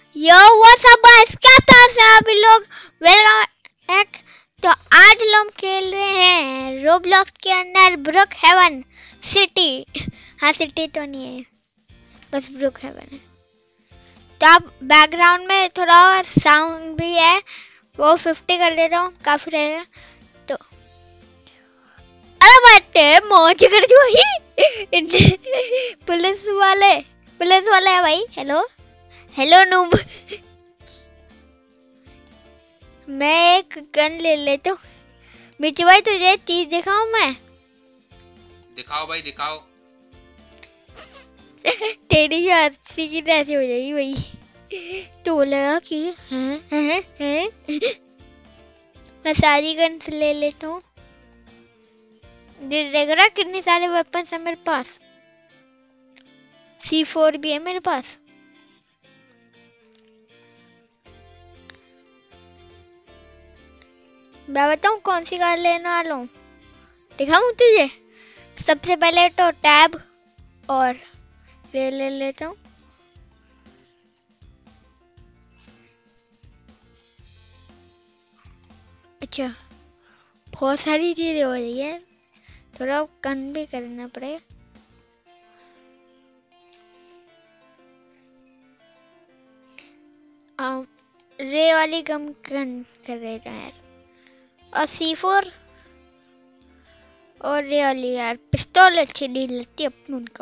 Yo what's up guys, कैसे हैं सभी लोग। Welcome back. तो आज हम खेल रहे हैं रोब्लॉक्स के अंदर ब्रुक हेवन सिटी। हाँ, सिटी तो नहीं है, बस ब्रुक हेवन है। तो अब बैकग्राउंड में थोड़ा और साउंड भी है, वो 50 कर देता हूँ, काफी रहेगा। तो अरे बच्चे मौज कर दी भाई। पुलिस वाले है भाई। Hello hello noob. मैं एक गन ले लेता हूँ। मिर्ची भाई तुझे चीज दिखाऊं मैं? दिखाओ भाई दिखाओ। तेरी हंसी की ऐसी हो जाएगी भाई। तो बोलेगा कि हैं। मैं सारी गन ले लेता हूँ। देख रहा कितने सारे वेपन्स है मेरे पास। C4 भी है मेरे पास। मैं बताऊं कौन सी कार लेने वाला हूँ? दिखाऊं तुझे? सबसे पहले तो टैब और रेल ले लेता हूँ। अच्छा, बहुत सारी चीजें हो रही है, थोड़ा कम भी करना पड़ेगा। रे वाली गम गन कर देता है और C4 और रे वाली यार पिस्तौल अच्छी नहीं लगती अपन को।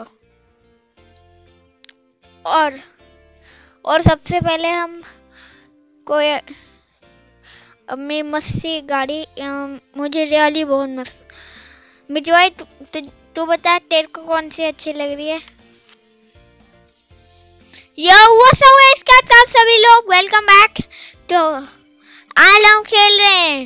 और सबसे पहले हम कोई अपनी मस्ती गाड़ी, मुझे रे वाली बहुत मस्त। मिठू भाई तू बता तेरे को कौन सी अच्छी लग रही है? यो व्हाट्स अप गाइस, कैसे हैं सभी लोग? Welcome back. तो आज हम खेल रहे हैं।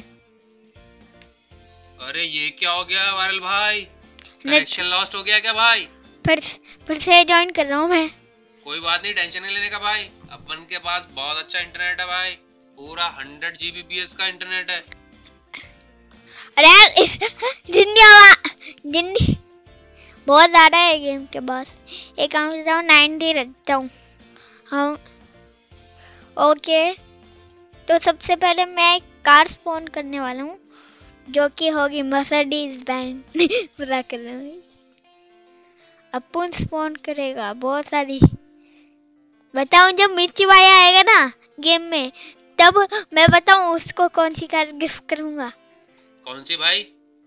अरे ये क्या हो गया वायरल भाई? कनेक्शन लॉस्ट हो गया क्या भाई? फिर से ज्वाइन कर रहा हूँ मैं। कोई बात नहीं, टेंशन नहीं लेने का भाई। अपन के पास बहुत अच्छा इंटरनेट है भाई, पूरा 100 Gbps का इंटरनेट है। अरे यार जिंदगी बहुत ज्यादा है गेम के पास। एक काम करता हूँ 90 रखता हूँ। हाँ ओके। तो सबसे पहले मैं एक कार स्पॉन करने वाला हूँ जो कि होगी मर्सिडीज बेंज। पूरा कर रहा हूँ। अपन स्पॉन करेगा बहुत सारी। बताऊं जब मिर्ची भाई आएगा ना गेम में, तब मैं बताऊं उसको कौन सी कार गिफ्ट करूंगा। कौन सी भाई?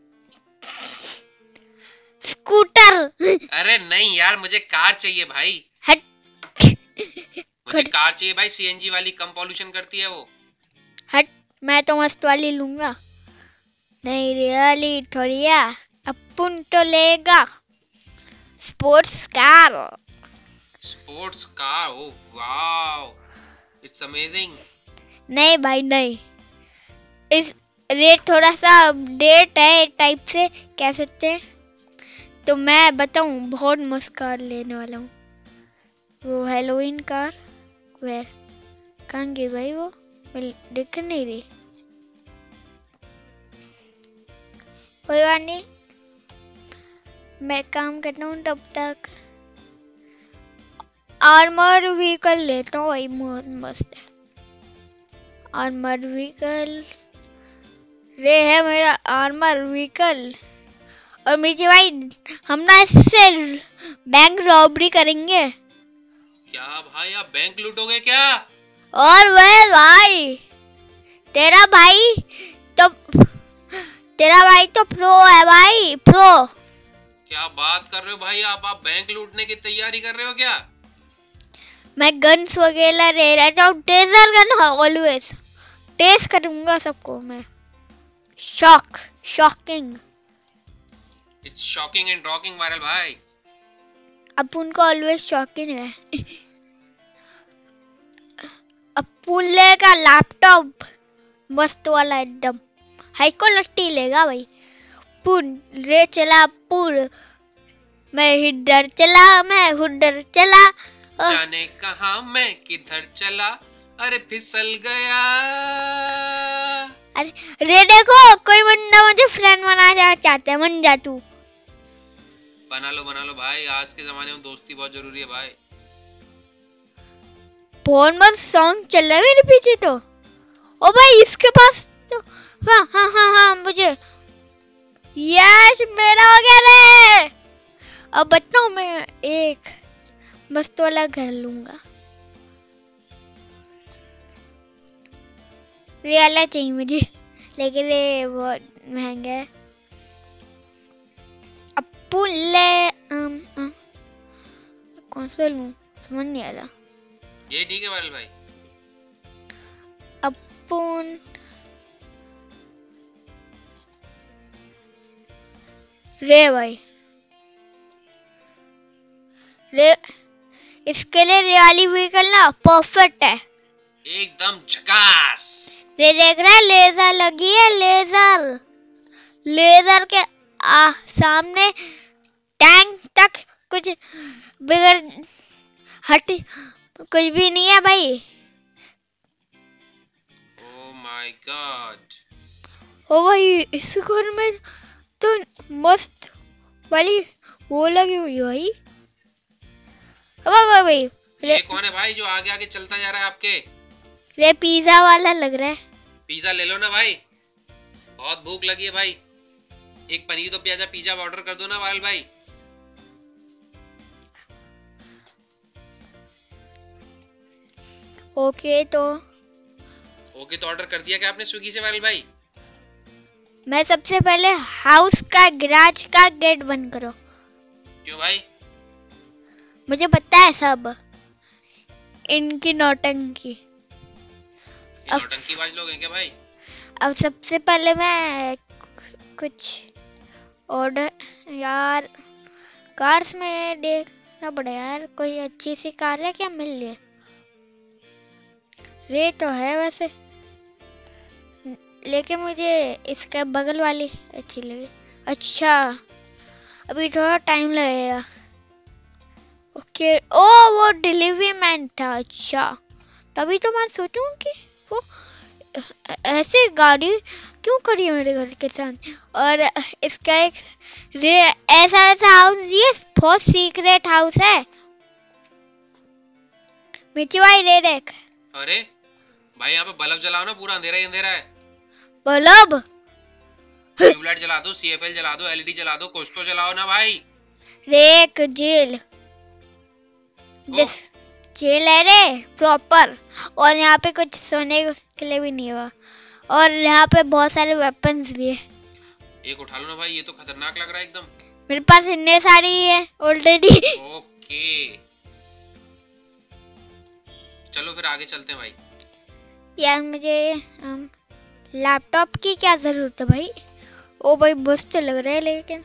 स्कूटर। अरे नहीं यार, मुझे कार चाहिए भाई। हट। मुझे कार चाहिए भाई, CNG वाली, कम पॉल्यूशन करती है वो। हट, मैं तो मस्त वाली लूंगा। नहीं रियली थोड़ी अपन तो लेगा sports car. Sports car? Oh wow, it's amazing. नहीं भाई नहीं, इस रेट थोड़ा सा अपडेट है टाइप से कह सकते हैं। तो मैं बताऊं बहुत मस्त कार लेने वाला हूँ। वो हेलोइन कार वेयर कहाँ गई भाई? वो दिख नहीं रही। कोई बात नहीं, मैं काम करता हूँ तब तक। आर्मर व्हीकल लेता हूँ भाई, बहुत मस्त है आर्मर व्हीकल। रे है मेरा आर्मर व्हीकल। और मिर्ची भाई हम ना इससे बैंक रॉबरी करेंगे। क्या भाई, आप बैंक लूटोगे क्या? और वह भाई तेरा भाई तो प्रो है भाई, प्रो। क्या बात कर रहे हो भाई? आप बैंक लूटने की तैयारी कर रहे हो क्या? मैं गन्स वगैरह ले रहा हूँ, टेजर गन ऑलवेज टेस्ट करूंगा सबको मैं। Shocking. It's shocking and rocking viral भाई। अपन को ऑलवेज शॉकिंग है। अपन लेगा लैपटॉप मस्त वाला, एकदम हाई क्वालिटी लेगा भाई। पुन रे चला पुर, मैं इधर चला, मैं उधर चला, जाने कहां मैं किधर चला, अरे फिसल गया। अरे रे देखो कोई बंदा मुझे फ्रेंड बनाना चाहता है, बन जा तू। बना लो भाई, आज के जमाने में दोस्ती बहुत जरूरी है भाई। बहुत मस्त सॉन्ग चल रहा है मेरे पीछे तो। ओ भाई इसके पास तो हाँ हाँ हाँ हाँ मुझे यस मेरा हो गया रे। अब बताओ मैं एक मस्त वाला घर लूंगा। ये वाला चाहिए मुझे लेकिन ये बहुत महंगा है। अप्पू ले कौन सा लूं समझ नहीं आ रहा। ये ठीक है वाल भाई। अपुन रे भाई रे इसके लिए रे वाली व्हीकल ना परफेक्ट है एकदम झकास। रे देख रहा है लेजर लगी है लेजर। लेजर के सामने टैंक तक कुछ बिगड़ हट कुछ भी नहीं है भाई। Oh my God. ओ भाई इस घर में तो मस्त वाली वो लगी हुई है भाई। भाई ये कौन है भाई जो आगे आगे चलता जा रहा है आपके? रे पिज्जा वाला लग रहा है। पिज्जा ले लो ना भाई, बहुत भूख लगी है भाई। एक पनीर तो प्याजा पिज्जा ऑर्डर कर दो ना वाल भाई। ओके तो ऑर्डर कर दिया क्या आपने स्विगी से वाल भाई? मैं सबसे पहले हाउस का गैराज का गेट बंद करो। क्यों भाई? मुझे पता है सब इनकी नौटंकी। नौटंकी बाज लोग हैं क्या भाई? अब सबसे पहले मैं कुछ ऑर्डर यार कार्स में देखना पड़ेगा यार कोई अच्छी सी कार है क्या मिल जाए। ये तो है वैसे लेकिन मुझे इसके बगल वाली अच्छी लगी। अच्छा अभी थोड़ा टाइम लगेगा। ओके ओ वो डिलीवरी मैन था। अच्छा तभी तो मैं सोचूं कि वो ऐसे गाड़ी क्यों करी है मेरे घर के साथ। और इसका एक ऐसा ऐसा हाउस ये बहुत सीक्रेट हाउस है। मिची भाई रे देख। अरे भाई यहाँ पे बल्ब जलाओ ना, पूरा अंधेरा ही अंधेरा है। बल्ब ट्यूबलाइट जला दो, सीएफएल जला दो, एलईडी जला दो, कुछ तो जलाओ ना भाई। रेक जेल जेल है रे प्रॉपर। और यहाँ पे कुछ सोने के लिए भी नहीं हुआ और यहाँ पे बहुत सारे वेपन्स भी है। एक उठा लो ना भाई, ये तो खतरनाक लग रहा है एकदम। मेरे पास इतने सारी है ऑलरेडी। ओके चलो फिर आगे चलते हैं भाई। यार मुझे लैपटॉप की क्या जरूरत है भाई। ओ भाई मस्त लग रहा है लेकिन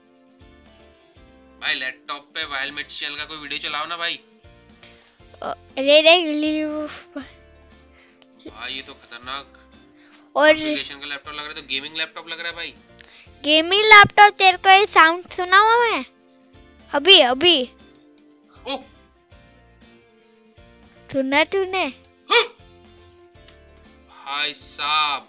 भाई लैपटॉप पे वाइल्ड मिर्ची चैनल का कोई वीडियो चलाओ ना भाई। रे भाई ये तो खतरनाक और कॉन्फ़िगरेशन का लैपटॉप लग रहा है। तो गेमिंग लैपटॉप लग रहा है भाई। गेमिंग लैपटॉप तेरे को ये साउंड सुना हुआ मैं अभी अभी ओह सुना तूने? भाई साहब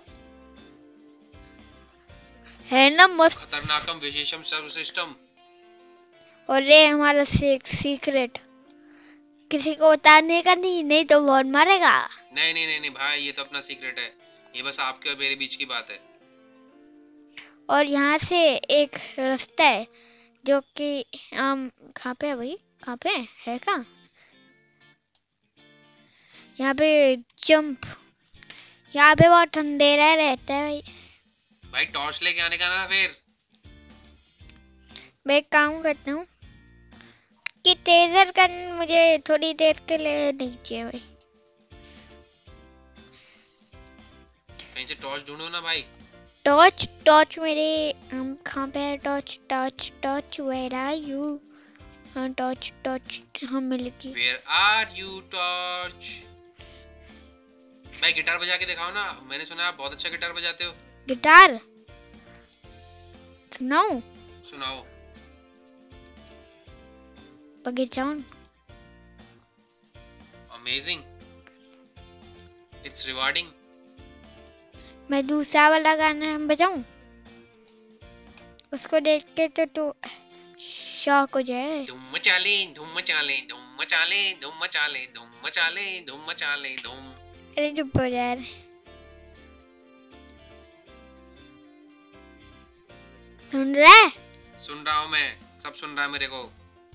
है ना मस्त खतरनाकम विशेषम सर्व सिस्टम। और ये हमारा सीक्रेट किसी को बताने का नहीं, नहीं तो बहुत मारेगा। नहीं नहीं नहीं नहीं भाई ये तो अपना सीक्रेट है, ये बस आपके और मेरे बीच की बात है। और यहाँ से एक रास्ता है जो कि कहाँ पे है भाई, कहाँ पे है कहाँ? यहाँ पे जंप, यहाँ पे बहुत अंधेरा रहता है भाई। भाई टॉर्च लेके आने का ना फिर। मैं एक काम करता हूँ कि तेजर गन मुझे थोड़ी देर के लिए नहीं चाहिए भाई। कहीं से टॉर्च ढूंढो ना भाई। टॉर्च टॉर्च मेरे कहाँ पे है? Torch torch torch where are you? हाँ टॉर्च टॉर्च हाँ मिल गई। Where are you torch? भाई गिटार बजा के दिखाओ ना, मैंने सुना आप बहुत अच्छा गिटार बजाते हो। गिटार सुनाओ? सुनाओ। बजाऊं? Amazing, it's rewarding. मैं दूसरा वाला गाना बजाऊं? उसको देख के तो तू शॉक हो जाए। धूम मचा ले धूम मचा ले धूम मचा ले धूम मचा ले धूम मचा ले धूम, मचा ले धूम। अरे चुप हो यार। सुन रहा है? सुन रहा हूँ मैं, सब सुन रहा है मेरे को।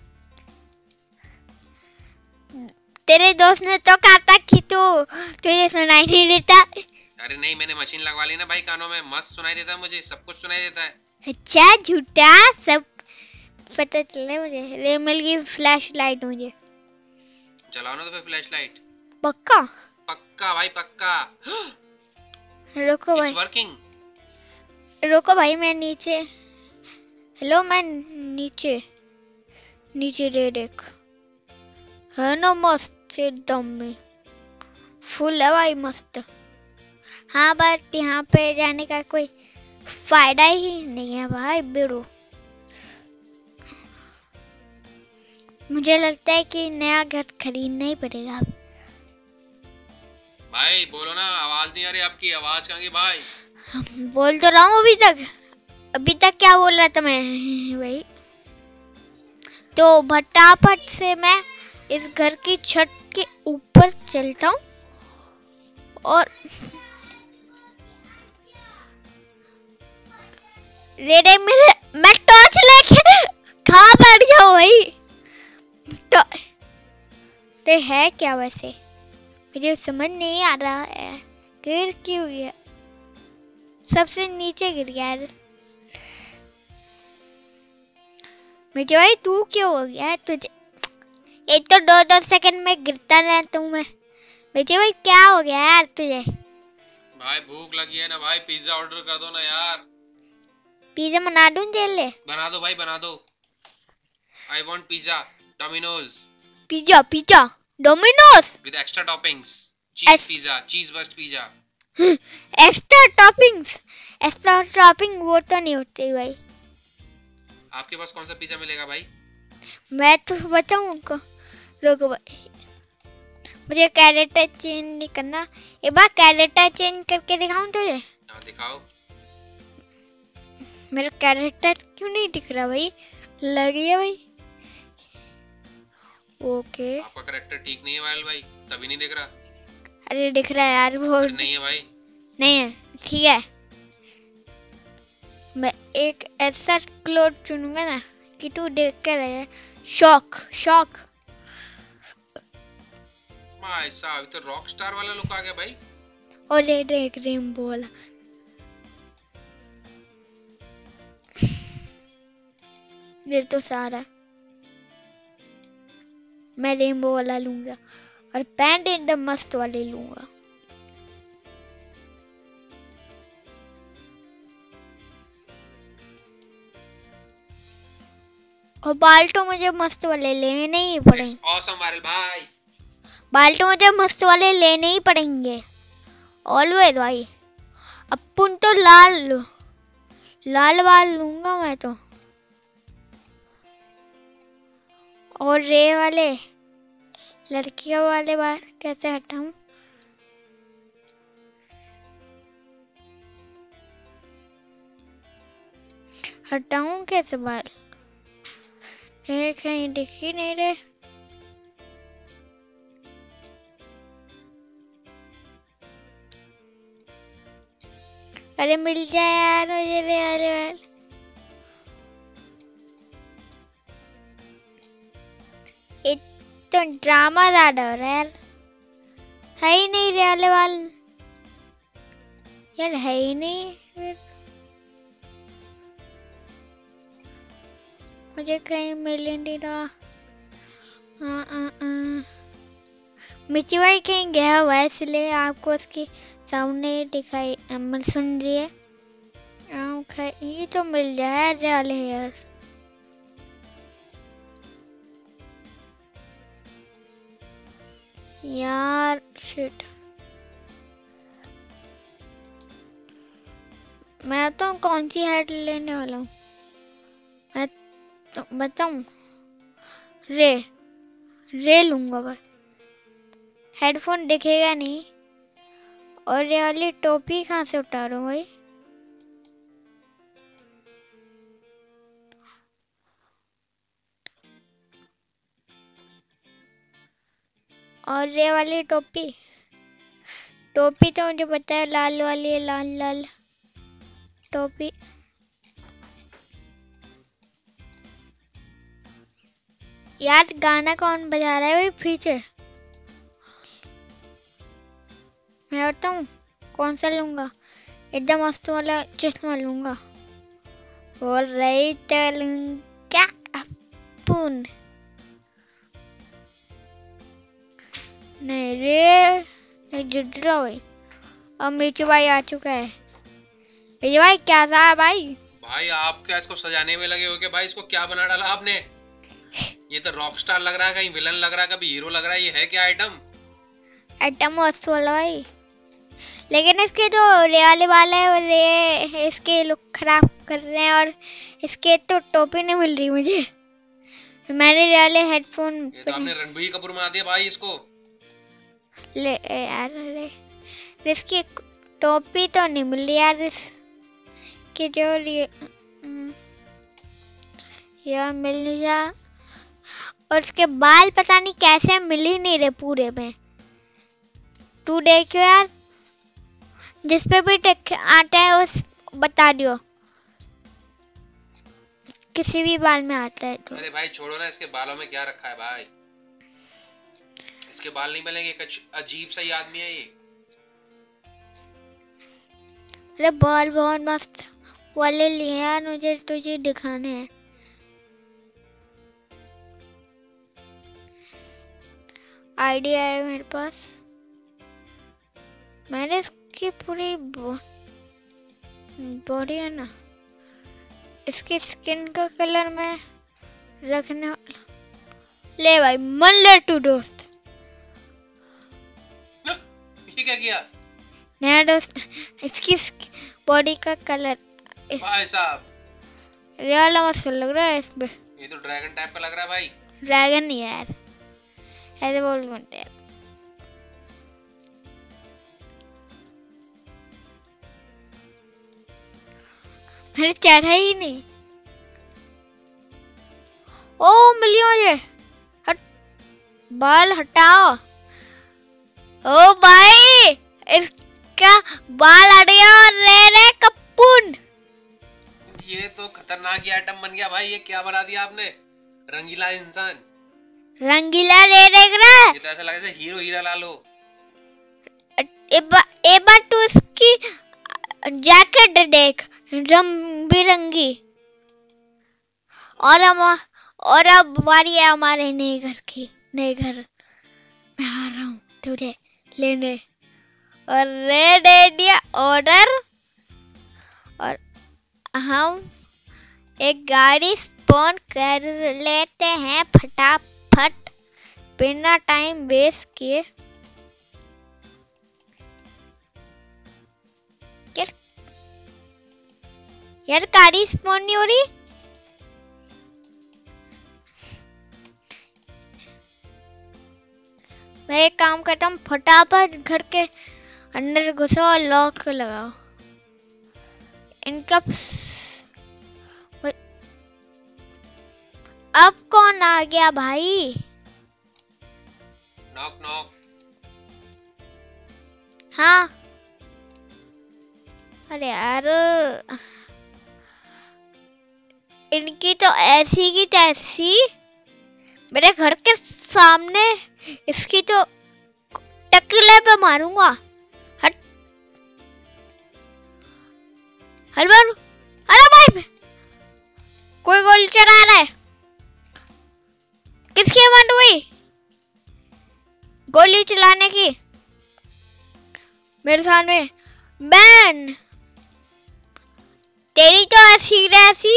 तेरे दोस्त ने तो कहा था कि तुझे सुनाई नहीं देता। अरे नहीं, मैंने मशीन लगवा ली ना भाई कानों में, मस्त सुनाई देता है मुझे, सब कुछ सुनाई देता है। अच्छा झूठा, सब पता चला मुझे। रे मिल गई फ्लैश लाइट मुझे। चलाओ ना तो फिर फ्लैश लाइट। पक्का? पक्का भाई पक्का। रुको इट्स भाई, वर्किंग। रुको भाई, मैं नीचे। हेलो, मैं नीचे नीचे रे देख, है ना मस्त एकदम में, फुल है भाई मस्त। हाँ बट यहाँ पे जाने का कोई फायदा ही नहीं है भाई बेड़ो। मुझे लगता है कि नया घर खरीदना ही पड़ेगा। भाई बोलो ना, आवाज नहीं आ रही आपकी, आवाज कहाँ गई भाई? बोल तो रहा हूँ अभी तक। अभी तक क्या बोल रहा था मैं भाई? तो फटाफट से मैं इस घर की छत के ऊपर चलता हूँ और रे मेरे, मैं टॉर्च लेके कहाँ बैठ गया भाई? तो है क्या वैसे, मुझे समझ नहीं आ रहा है। गिर क्यों गया? सबसे नीचे गिर गया यार। मुझे भाई तू क्यों हो गया है तुझे? एक तो 2-2 सेकंड में गिरता रहता हूँ मैं। मुझे भाई क्या हो गया यार तुझे? भाई भूख लगी है ना भाई, पिज्जा ऑर्डर कर दो ना यार। पिज्जा बना दूं जेल ले? बना दो भाई बना दो। I want pizza Domino's pizza pizza Domino's with extra toppings. Cheese pizza, cheese burst pizza. Extra toppings, extra topping वो तो नहीं होती भाई। आपके पास कौन सा पिज्जा मिलेगा भाई? मैं तो बताऊं उनको। रुको भाई, मुझे कैरेक्टर चेंज नहीं करना। एक बार कैरेक्टर चेंज करके दिखाऊं तुझे? हाँ दिखाओ। मेरा कैरेक्टर क्यों नहीं दिख रहा भाई? लग गया भाई। ओके। आपका कैरेक्टर ठीक नहीं है वायल भाई, तभी नहीं दिख रहा। अरे दिख रहा है यार वो। नहीं है भाई। नहीं है, ठीक है। मैं एक ऐसा क्लोथ चुनूंगा ना कि तू देख कर रहे। Shock shock. भाई साहब तो रॉक स्टार वाला लुक आ गया भाई। और ये देख रेनबो वाला। ये तो सारा मैं रेनबो वाला लूंगा और पैंट एकदम मस्त वाले लूंगा। और बाल तो मुझे मस्त वाले लेने ही पड़ेंगे। ऑसम वायरल भाई। बाल तो मुझे मस्त वाले लेने ही पड़ेंगे ऑलवेज भाई। अपन तो लाल लाल बाल लूंगा मैं तो। और रे वाले लड़कियों वाले बाल कैसे हटाऊं? हटाऊं कैसे बाल? ये कहीं दिख ही नहीं रहे। अरे मिल जाए यार मुझे रे वाले बाल। ये तो ड्रामा ज्यादा हो रहा है यार। है ही नहीं रे वाले बाल यार, है ही नहीं फिर। मुझे कहीं मिल ही नहीं रहा। मिची भाई कहीं गया हुआ है इसलिए आपको उसकी साउंड नहीं दिखाई सुन रही है। ये तो मिल जाए जाले यार। यार शिट, मैं तो कौन सी हेड लेने वाला हूँ? मैं तो बताऊं, रे रे लूंगा भाई। हेडफोन दिखेगा नहीं। और ये वाली टोपी कहाँ से उतारूं भाई? और ये वाली टोपी टोपी तो मुझे पता है, लाल वाली है, लाल लाल टोपी। यार गाना कौन बजा रहा है भाई पीछे? मैं बताऊं कौन सा लूंगा? एकदम मस्त वाला चश्मा लूंगा। और रही क्या अपन नहीं रे, नहीं जुड़ रहा भाई। अब मीठू भाई आ चुका है। मीठू भाई क्या था भाई? भाई आप क्या इसको सजाने में लगे हो कि भाई इसको क्या बना डाला आपने? ये तो रॉक स्टार लग रहा है, कहीं विलन लग रहा है, कभी हीरो लग रहा है। ये है क्या आइटम? आइटम मस्त वाला भाई, लेकिन इसके जो रियल वाले है वो इसके लुक खराब कर रहे हैं। और इसके तो टोपी नहीं मिल रही मुझे। मैंने रियल हेडफोन। ये तो आपने रणबीर कपूर बना दिया भाई इसको। ले यार, इसकी टोपी तो नहीं मिल रही यार। इसके जो यार मिल जा। और उसके बाल पता नहीं कैसे मिल ही नहीं रहे पूरे में। तू देखो यार, जिस पे भी टेक आता है उस बता दियो, किसी भी बाल में आता है तो। अरे भाई छोड़ो ना, इसके बालों में क्या रखा है भाई? इसके बाल नहीं मिलेंगे, कुछ अजीब सा ही आदमी है ये। अरे बाल बहुत मस्त वाले लिए यार, मुझे तुझे दिखाने हैं। आइडिया है मेरे पास। मैंने इसकी पूरी बॉडी है ना, इसकी स्किन का कलर में रखने वाला। ले भाई मन ले तू दोस्त। ये क्या किया? नया दोस्त, इसकी बॉडी का कलर भाई साहब रियल मस्त लग रहा है इसमें। ये तो ड्रैगन टाइप का लग रहा है भाई। ड्रैगन नहीं यार, ऐसे बोल बोलते हैं। मैंने चढ़ा ही नहीं। ओ मिलियो मुझे। हट, बाल हटाओ। ओ भाई इसका बाल हट गया। रे कपून, ये तो खतरनाक ही आइटम बन गया भाई। ये क्या बना दिया आपने? रंगीला इंसान। रंगीला रे देख रहा है? ये तो ऐसा लगे जैसे हीरो हीरा लाल हो। एक बार तू इसकी जैकेट देख, रंग बिरंगी। और अब बारी है हमारे नए घर की। नए घर मैं आ रहा हूँ तुझे लेने। और रे दे दिया ऑर्डर। और हम एक गाड़ी स्पॉन कर लेते हैं फटाफट बिना टाइम वेस्ट किए। यार गाड़ी स्पॉन नहीं हो रही। मैं एक काम करता हूँ, फटाफट घर के अंदर घुसो और लॉक लगाओ इनका। अब कौन आ गया भाई? Knock knock. हाँ अरे यार, इनकी तो ऐसी की तैसी मेरे घर के सामने। इसकी तो टकले पे मारूंगा। हट हलवान। अरे भाई कोई गोली चला रहा है। किसकी हिम्मत हुई गोली चलाने की मेरे सामने? बैन तेरी तो ऐसी ऐसी।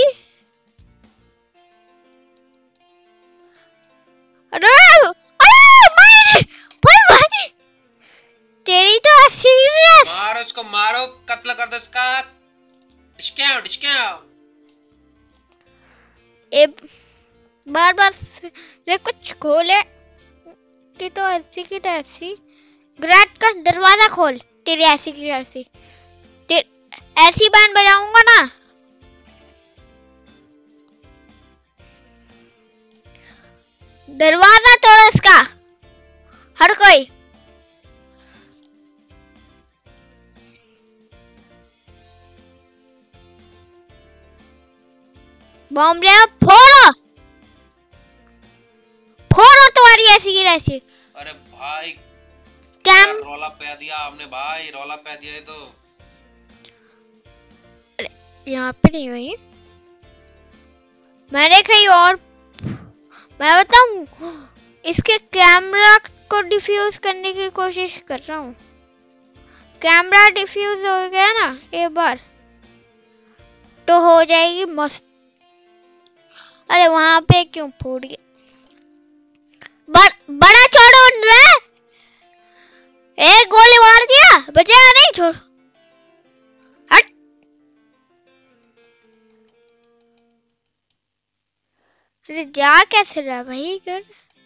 अरे भाई तेरी तो ऐसी। मारो इसको, मारो, कत्ल कर दो इसका। बार बार कुछ खोले कि तो ऐसी की तैसी। ग्रेट का दरवाजा खोल। तेरी ऐसी की तैसी ऐसी बैंड बजाऊंगा ना। दरवाजा तोड़ इसका। हर बॉम्ब ले आओ, फोड़ो फोड़ो तुम्हारी ऐसी की ऐसी। अरे भाई कैम रौला पे दिया आपने भाई, रौला पे दिया है तो। यहाँ पे नहीं हुई, मैंने कहीं और। मैं बताऊं, इसके कैमरा को डिफ्यूज करने की कोशिश कर रहा हूँ। कैमरा डिफ्यूज हो गया ना एक बार तो हो जाएगी मस्त। अरे वहां पे क्यों फूट गया? बड़ा छोड़ो रहा, एक गोली मार दिया, बचेगा नहीं, छोड़ हट। अरे जा कैसे रहा भाई घर?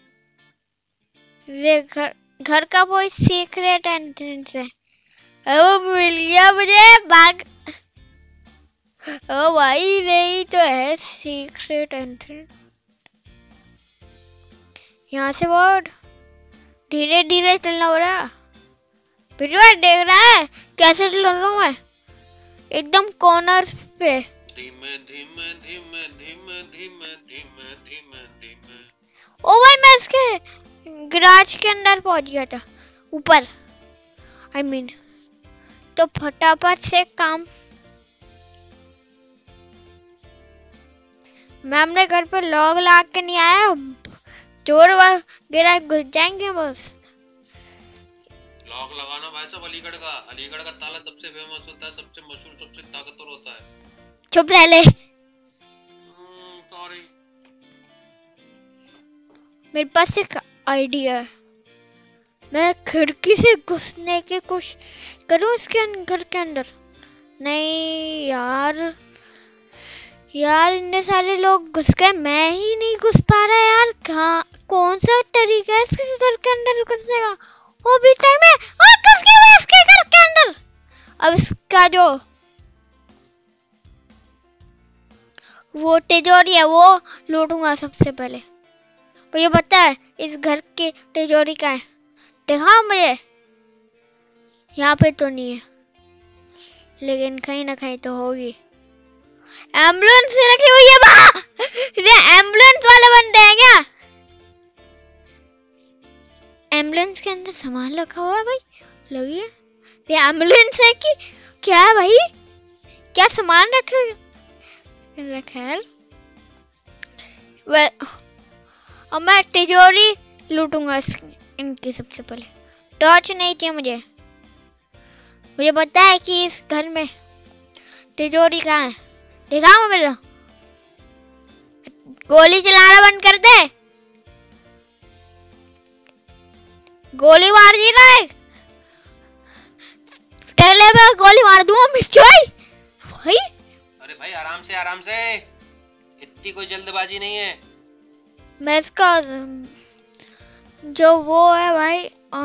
रे घर का कोई सीक्रेट एंट्रेंस है। ओ मिल गया मुझे, भाग। ओ भाई नहीं तो है सीक्रेट एंट्रेंस। यहाँ से बहुत धीरे धीरे चलना हो रहा। वीडियो देख रहा है कैसे चल रहा हूँ मैं, एकदम कॉर्नर पे। धीमे धीमे धीमे धीमे धीमे धीमे धीमे धीमे। ओ भाई मैं इसके गैराज के अंदर पहुंच गया था, ऊपर I mean, तो फटाफट से काम। मैं अपने घर पर लॉग ला के नहीं आया, चोर वगैरह घुस जाएंगे बस। लॉक लगाना भाई साहब अलीगढ़ का ताला सबसे फेमस होता है, सबसे मशहूर, सबसे ताकतवर होता है। चुप रह ले। सॉरी। मेरे पास एक आइडिया है, मैं खिड़की से घुसने की कोशिश करूं इसके घर के अंदर। नहीं यार इतने सारे लोग घुस गए, मैं ही नहीं घुस पा रहा यार। कहाँ कौन सा तरीका है इसके घर के अंदर घुसने का? वो भी टाइम है, घुस गया मैं इसके घर के अंदर। अब इसका जो वो तिजोरी है वो लूटूंगा सबसे पहले। मुझे पता है इस घर की तिजोरी का है, दिखाओ मुझे। यहाँ पे तो नहीं है, लेकिन कहीं ना कहीं तो होगी। एम्बुलेंस रखी हुई है वहाँ। ये एम्बुलेंस वाले बंदे हैं क्या? एम्बुलेंस के अंदर सामान रखा हुआ है भाई, लगी है। ये एम्बुलेंस है कि क्या है भाई? क्या सामान रखा है? अब मैं तिजोरी लूटूंगा इनकी सबसे पहले। टॉर्च नहीं चाहिए मुझे पता है कि इस घर में तिजोरी कहाँ है। दिखाओ मेरा, गोली चलाना बंद कर दे। गोली मार दी रहा है, टहले में गोली मार दूंगा मिर्ची भाई। अरे भाई आराम से, इतनी कोई जल्दबाजी नहीं है। मैं इसका जो वो है भाई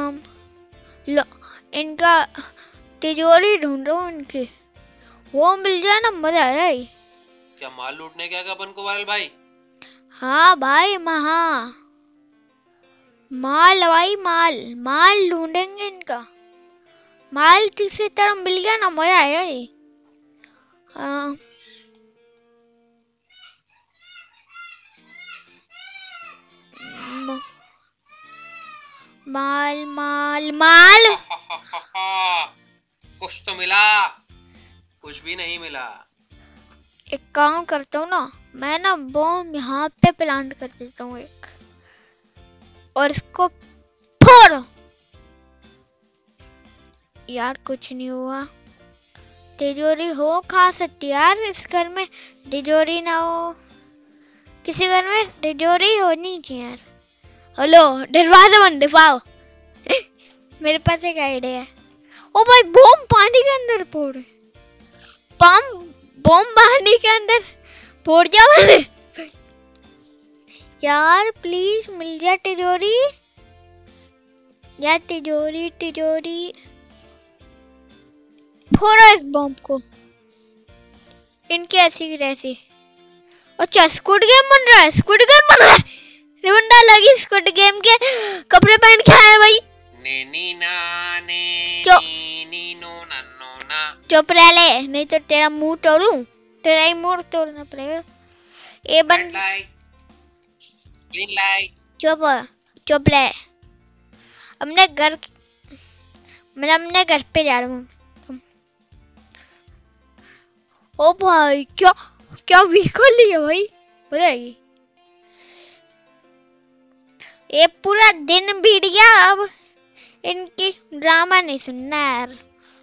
इनका तिजोरी ढूंढ रहा हूँ इनकी, वो मिल जाए ना मजा आया ही। क्या माल लूटने क्या अपन को वाल भाई? हाँ भाई हाँ, माल भाई माल ढूंढेंगे इनका। माल किसी तरह मिल गया ना मजा आया ही। माल कुछ तो मिला, कुछ भी नहीं मिला। एक काम करता हूँ ना, मैं ना बॉम्ब यहाँ पे प्लांट कर देता हूँ एक, और इसको फोड़ो। यार कुछ नहीं हुआ। तिजोरी हो खा सकती यार, इस घर में तिजोरी ना हो, किसी घर में तिजोरी होनी चाहिए यार। हेलो दरवाजा बंद दिखाओ। मेरे पास एक आइडिया है। ओ भाई बॉम्ब पानी के अंदर फोड़, बॉम्ब पानी के अंदर फोड़ दिया मैंने। यार प्लीज मिल जा तिजोरी, यार तिजोरी फोड़ो इस बॉम्ब को, इनकी ऐसी की तैसी। अच्छा स्क्विड गेम बन रहा है, बंदा लगी स्क्विड गेम के कपड़े पहन के आया भाई। चुप रह ले, नहीं तो तेरा मुंह तोड़ूं, तेरा ही मुंह तोड़ना पड़ेगा। ये बन रेड लाइट, ग्रीन लाइट। चुप रहे। अपने घर पे जा रहा हूँ। ओ भाई क्या व्हीकल है भाई, बताइए। ये पूरा दिन बीत गया, अब इनकी ड्रामा नहीं सुनना यार।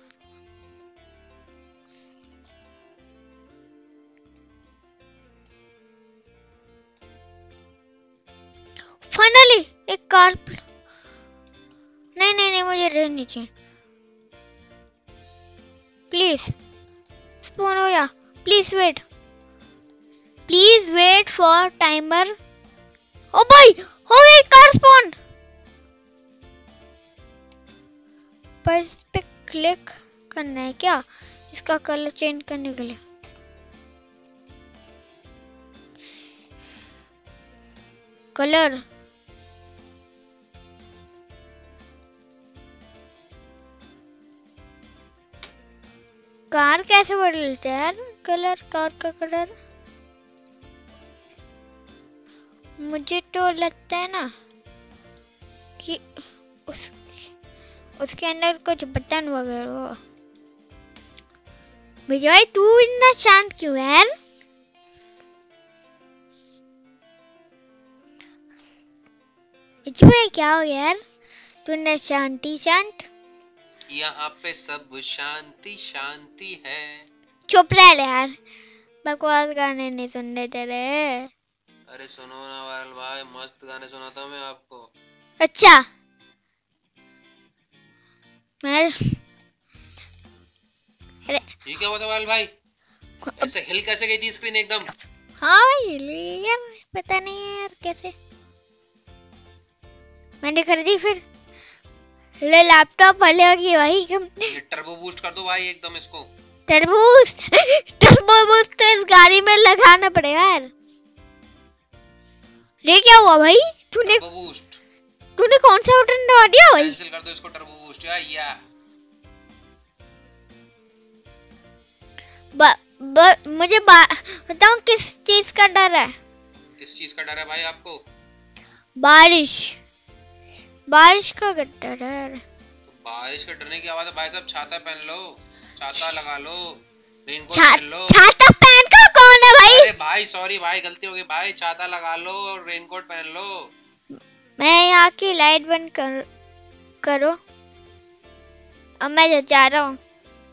फाइनली एक कार। नहीं मुझे रहनी चाहिए। प्लीज स्पॉन हो जा। Please wait for timer. ओ भाई हो गई कार स्पॉन। पर इस पे क्लिक करना है क्या, इसका कलर चेंज करने के लिए? कलर कार कैसे बदलते हैं यार? कलर, कार का कलर मुझे तो लगता है ना कि उसके अंदर कुछ बटन वगैरह हो। भाई तू इतना शांत क्यों है यार? इसमें क्या हो यार, तू इतना शांत। यहाँ पे सब शांति है। चुप रह ले यार, बकवास गाने नहीं सुनने तेरे। अरे सुनो ना वायल भाई, मस्त गाने सुनाता हूँ मैं आपको। अच्छा मैं ये क्या होता वायल भाई, ऐसे हिल कैसे गई थी स्क्रीन एकदम? हाँ भाई यार पता नहीं है यार कैसे मैंने कर दी। फिर ले लैपटॉप वाले की भाई ये टर्बो बूस्ट कर दो भाई एकदम इसको। टर्बो बूस्ट तो इस गाड़ी में लगाना पड़ेगा यार। ये क्या हुआ भाई? तूने कौन सा बटन दबा दिया भाई? कैंसिल कर दो इसको, टर्बो बूस्ट या मुझे बताओ किस चीज का डर है? किस चीज का डर है भाई आपको? बारिश का डर है। बारिश का डरने की आवाज है भाई साहब। छाता पहन लो, छाता लगा लो, रेनकोट पहन लो। छाता पहन का कौन है भाई? अरे भाई सॉरी भाई, गलती हो गई भाई। छाता लगा लो और रेनकोट पहन लो। मैं यहाँ की लाइट बंद करो। अब मैं जा रहा हूँ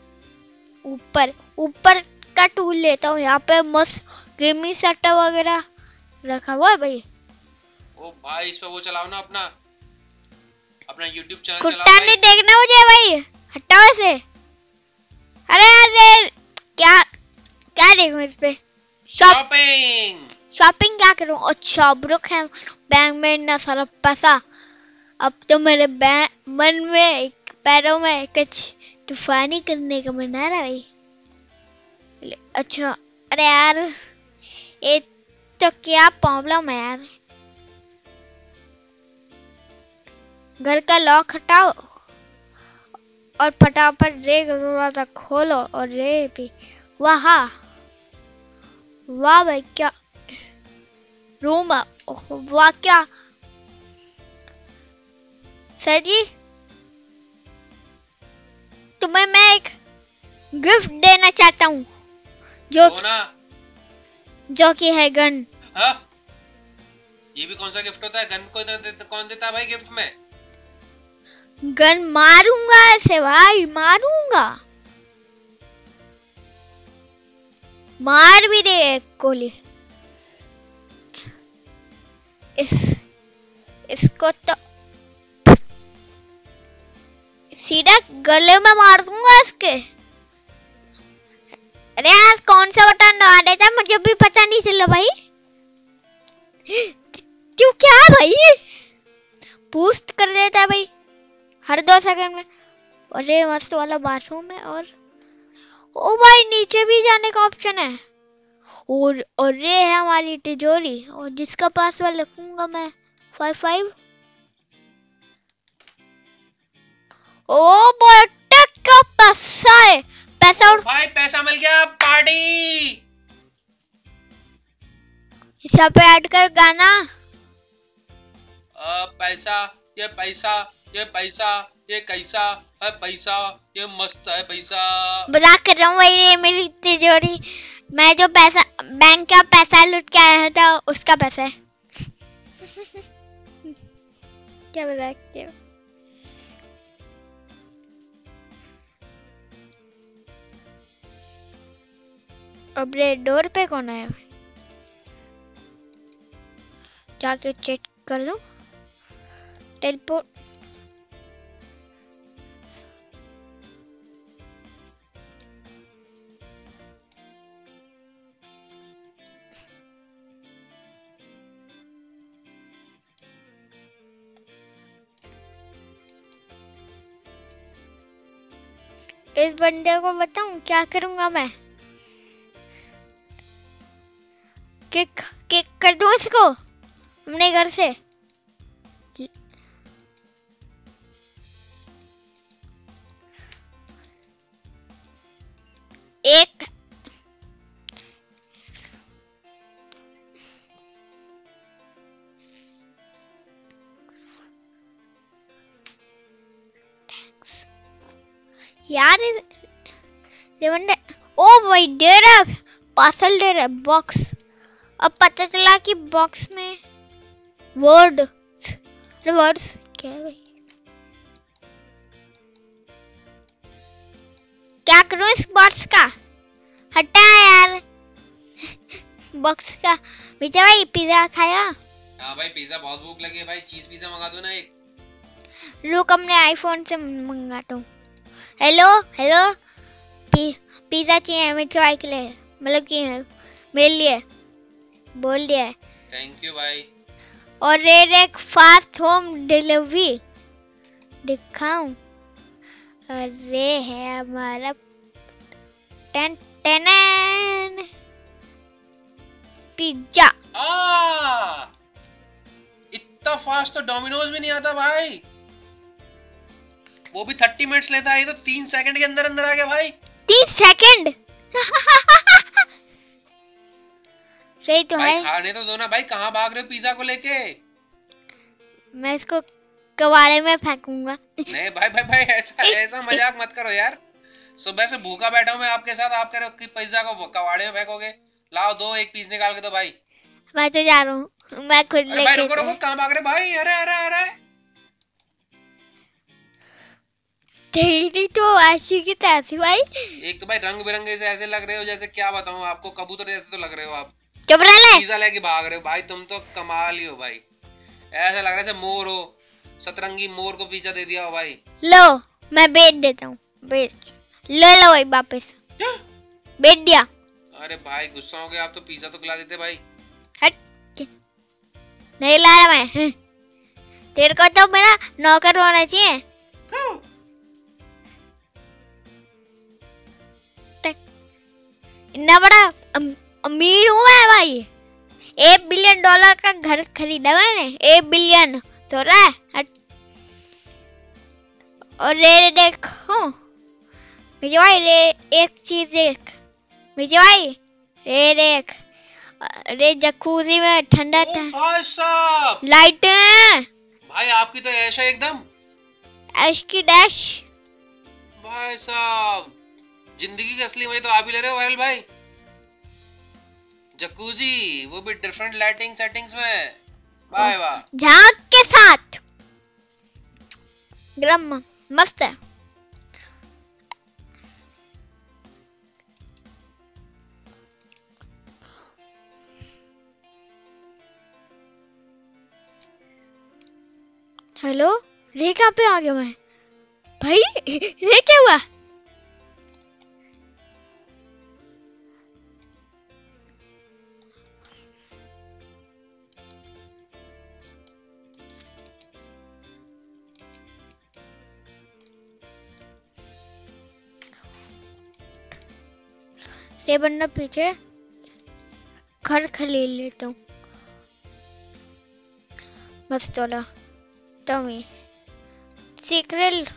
ऊपर का टूल लेता हूँ। यहाँ पे मस्त गेमिंग सेटअप वगैरह रखा हुआ है भाई। ओ भाई इस पे वो चलाओ ना, अपना YouTube चैनल चलाओ। कुत्ता नहीं देखना मुझे भाई, हटाओ इसे। अरे यार क्या देखूं इस पे? शॉपिंग क्या करूं? अच्छा ब्रुक है बैंक में इतना सारा पैसा। अब तो मेरे मन में पैरों में कुछ तूफानी करने का मन आ रहा है। अच्छा अरे यार ये तो क्या प्रॉब्लम है यार। घर का लॉक हटाओ और फटाफट रे दरवाजा खोलो और रे भी वाह भाई क्या रूम है। वाह क्या सर जी, तुम्हें मैं एक गिफ्ट देना चाहता हूँ जो कि है गन। हाँ? ये भी कौन सा गिफ्ट होता है? गन को कौन देता है भाई गिफ्ट में? गन मारूंगा ऐसे भाई, मारूंगा। मार भी दे गोली। इसको तो सीधा गले में मार दूंगा इसके। अरे यार कौन सा बटन दबा देता मुझे भी पता नहीं चला भाई। क्यों क्या भाई? बूस्ट कर देता है भाई हर 2 सेकंड में। अरे मस्त वाला बाथरूम है। और ओ भाई नीचे भी जाने का ऑप्शन है। और ये है हमारी तिजोरी और जिसका पासवर्ड लिखूंगा मैं 55। ओ बेटा क्या पैसा है? पैसा भाई पैसा मिल गया, पार्टी। सब पे ऐड कर गाना। पैसा ये पैसा ये पैसा ये कैसा है पैसा ये मस्त है पैसा। मजाक कर रहा हूँ भाई, ये मेरी तिजोरी, मैं जो पैसा बैंक का पैसा लूट के आया था उसका पैसा है। क्या मजाक किया। अब रे डोर पे कौन आया? जाके चेक कर लो। टेलीपोर्ट। इस बंदे को बताऊं क्या करूंगा मैं? किक किक कर दूं इसको अपने घर से। एक यार ये बंदे, ओ भाई दे रहा पार्सल, दे रहा बॉक्स। अब पता चला कि बॉक्स में वर्ड्स क्या है भाई? क्या करूं इस बॉक्स का? हटा यार बॉक्स का। विजय भाई पिज्जा खाया? हाँ भाई पिज्जा बहुत भूख लगी है भाई, चीज पिज्जा मंगा दो ना एक। रुक अपने आईफोन से मंगाता हूँ। हेलो हेलो, पिज्जा चाहिए मिठू भाई के लिए, मतलब कि मेरे लिए बोल दिया है। थैंक यू भाई। और एक फास्ट होम डिलीवरी दिखाऊं? अरे है हमारा टेन टेन पिज्जा। इतना फास्ट तो डोमिनोज भी नहीं आता भाई, वो भी 30 मिनट्स लेता है, ये तो 3 सेकंड के अंदर अंदर आ गया भाई। 3 सेकंड सही तो भाई है। खाने तो दो ना भाई, कहाँ भाग रहे हो पिज्जा को लेके? मैं इसको कबाड़े में फेंकूंगा। नहीं भाई भाई भाई ऐसा मजाक मत करो यार। सुबह से भूखा बैठा हूँ मैं आपके साथ, आप कह रहे हो कि पिज्जा को कबाड़े में फेंकोगे। लाओ दो एक पीस निकाल के दो भाई। मैं तो जा रहा हूँ, मैं खुद लेके। भाई रुको रुको, कहाँ भाग रहे भाई? अरे अरे अरे तेरी तो ऐसी की तैसी भाई। एक तो भाई रंग बिरंगे से ऐसे लग रहे हो जैसे क्या बताऊं आपको, कबूतर जैसे तो लग रहे हो आप। चुप रह ले। पिज्जा लेके भाग रहे हो भाई, तुम तो कमाल ही हो भाई। ऐसा लग रहा है जैसे मोर हो, सतरंगी मोर को पिज्जा दे दिया हो भाई। लो मैं बेच देता हूँ, बेच ले लो भाई वापस। बेच दिया। अरे भाई गुस्सा हो गया आप तो, पिज्जा तो खिला देते भाई। हट, नहीं ला रहा मैं। तेरे को तो मेरा नौकर होना चाहिए। इतना बड़ा अमीर हूँ मैं भाई। $1 बिलियन का घर खरीदा मैंने। 1 बिलियन तो रहा है। और रे देखो विजय भाई, रे एक चीज देख विजय भाई, रे देख, रे जकूजी में ठंडा भाई साहब लाइट है भाई, आपकी तो ऐश है एकदम, ऐश की डैश। भाई साहब जिंदगी की असली मजे तो आप ही ले रहे हो वायरल भाई। जकूजी, वो भी डिफरेंट लाइटिंग सेटिंग्स में, वाह वाह। झांक के साथ गरम मस्त है। हेलो, रे कहाँ पे आ गया मैं भाई? रे क्या हुआ? रे बन्ना पीछे घर खरीद लेता हूँ मस्त वाला। टमी सीक्रेट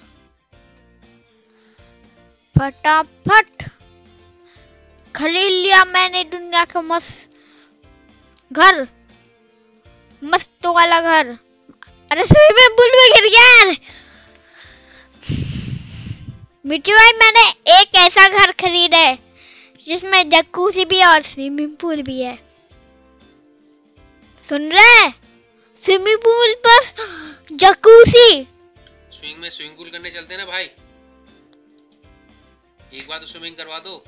फटाफट खरीद लिया मैंने दुनिया का मस्त घर, मस्त वाला घर। अरे स्विमिंग पूल में गिर गया यार। मिट्टी भाई मैंने एक ऐसा घर खरीदा है जिसमें जकूसी भी है और स्विमिंग पूल भी है। सुन रहे? स्विमिंग पूल पर जकूसी। स्विमिंग पूल करने चलते ना भाई, एक बार तो स्विमिंग करवा दो।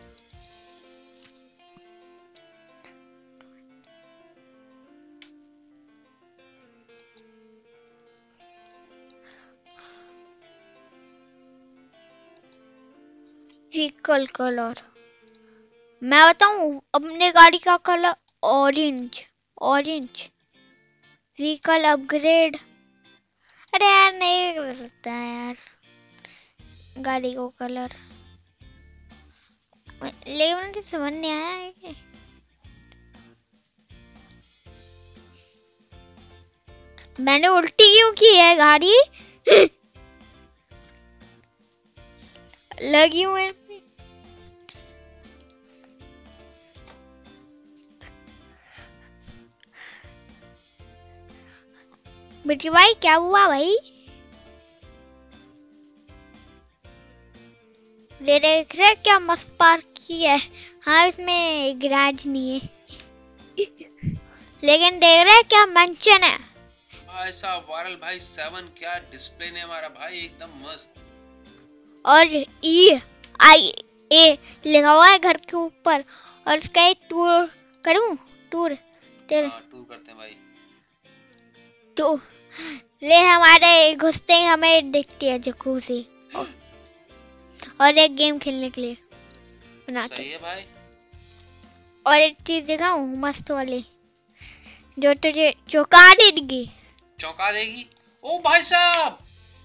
व्हीकल कलर मैं बताऊं, अपने गाड़ी का colour orange. Orange vehicle upgrade. अरे यार नहीं कर सकता यार गाड़ी को कलर, लेकिन मुझे समझ नहीं आया है कि मैंने उल्टी क्यों की है गाड़ी। लगी हुए बेटी भाई क्या हुआ भाई? ले देख रहे क्या मस्त पार्क की है। हाँ इसमें गैराज नहीं है लेकिन देख रहे क्या मेंशन है भाई साहब। वायरल भाई 7 क्या डिस्प्ले ने हमारा भाई, एकदम मस्त। और EIA लिखा हुआ है घर के ऊपर। और इसका एक टूर करूं? टूर तेरे टूर करते हैं भाई। तो रे हमारे घुसते ही हमें दिखती है जकूसी और एक गेम खेलने के लिए बनाते। सही है भाई। और एक चीज दिखाऊं मस्त वाली जो तुझे चौंका देगी। चौंका देगी? ओ भाई साहब,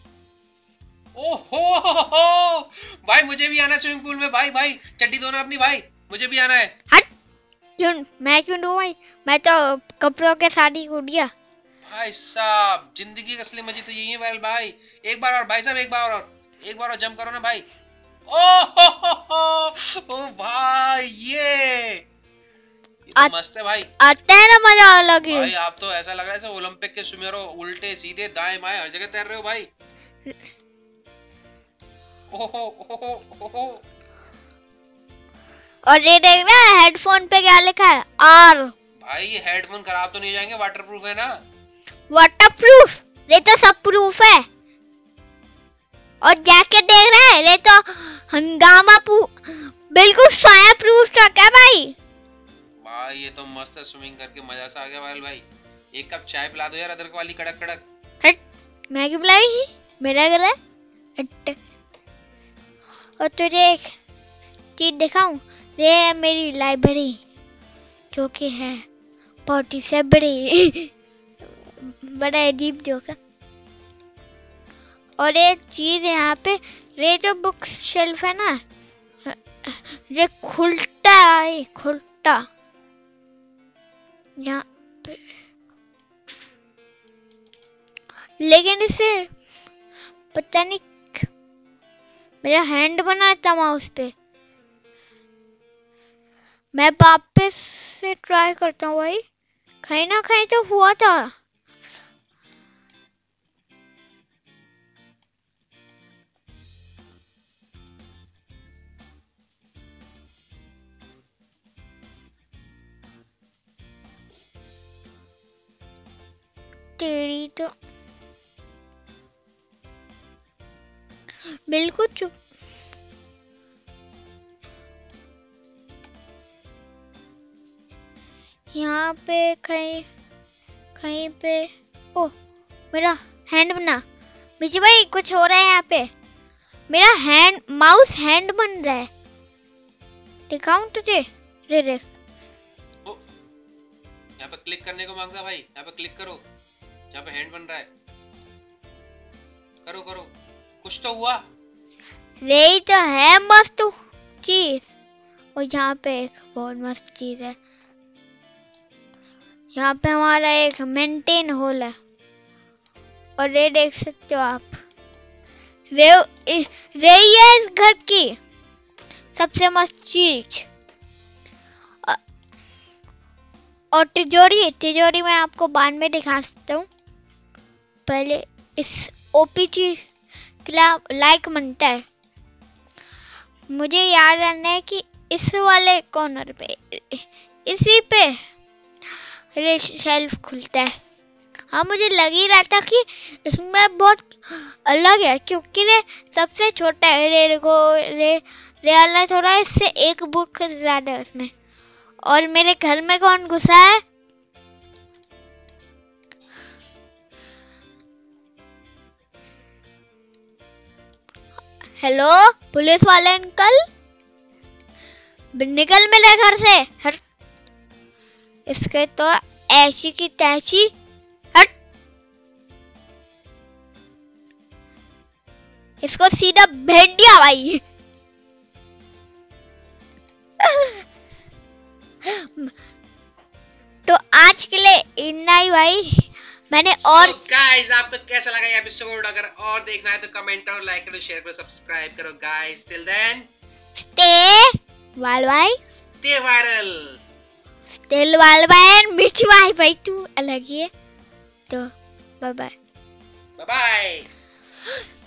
ओहो भाई मुझे भी आना है स्विमिंग पूल में। भाई भाई चड्डी दो ना अपनी भाई, मुझे भी आना है। हट, क्यों मैं क्यों दूं भाई? मैं तो कपड़ों के साड़ी को दिया। भाई साहब जिंदगी का असली मजे तो यही है वायरल भाई। एक बार और भाई साहब, एक बार और जंप करो ना भाई। ओ भाई ये तो मस्त है भाई। आता है ना मजा अलग है भाई। आप तो ऐसा लग रहा है जैसे ओलंपिक के स्विमर हो, उल्टे सीधे दाएं बाएं हर जगह तैर रहे हो भाई। ओहो। और ये देख रहा है हेडफोन पे क्या लिखा है? R। भाई ये हेडफोन खराब तो नहीं जाएंगे? वाटरप्रूफ है ना? वाटरप्रूफ? ये तो सब प्रूफ है। और जैकेट देख रहा है, ये तो हंगामा बिल्कुल फायर प्रूफ ट्रक है भाई। भाई ये तो मस्त है, स्विमिंग करके मजा सा आ गया वायरल भाई। एक कप चाय पिला दो यार, अदरक वाली कड़क कड़क। हट, मैं क्यों पिलाई? मेरा घर है। हट। और तुझे एक चीज दिखाऊं? ये है मेरी लाइब्रेरी जो कि है बहुत ही से बड़ी बड़ा अजीब जोक है। और एक चीज है यहाँ पे, ये जो बुक शेल्फ है ना, ये खुलता है, खुलता यहाँ पे। लेकिन इसे पता नहीं मेरा हैंड बना था माउस पे। मैं वापस से ट्राई करता हूँ भाई, कहीं ना कहीं तो हुआ था। तेरी तो बिल्कुल चुप। यहाँ पे कहीं पे ओ मेरा हैंड बना। बिजी भाई कुछ हो रहा है यहाँ पे, मेरा हैंड माउस हैंड बन रहा है। दिखाऊं तुझे? रे यहाँ पे क्लिक करने को मांगता भाई, यहाँ पे क्लिक करो जहाँ पे हैंड बन रहा है। करो कुछ तो हुआ। यही तो है मस्त चीज। और यहाँ पे एक बहुत मस्त चीज है, यहाँ पे हमारा एक मेंटेन होल है। और ये देख सकते हो आप, ये है इस घर की सबसे मस्त चीज। और तिजोरी मैं आपको बाद में दिखा सकता हूँ। पहले इस ओपी चीज के लिए लाइक बनता है। मुझे याद रहना है कि इस वाले कॉर्नर पे, इसी पे शेल्फ खुलता है। हाँ, मुझे लग ही रहा था कि इसमें बहुत अलग है, क्योंकि रे सबसे छोटा है, रे वाला थोड़ा इससे एक बुक ज्यादा है उसमें। और मेरे घर में कौन घुसा है? हेलो पुलिस वाले अंकल, निकल मेरे घर से। हट, इसके तो ऐसी की तैसी। हट, इसको सीधा भेज दिया भाई। तो आज के लिए इतना ही भाई। मैंने और गाइस, आपको कैसा लगा ये एपिसोड? अगर और देखना है तो कमेंट करो, लाइक करो, शेयर करो, सब्सक्राइब करो guys. Till then stay wild, stay viral, still wild. Mirchi भाई तू अलग ही है। तो बाय बाय। Bye bye.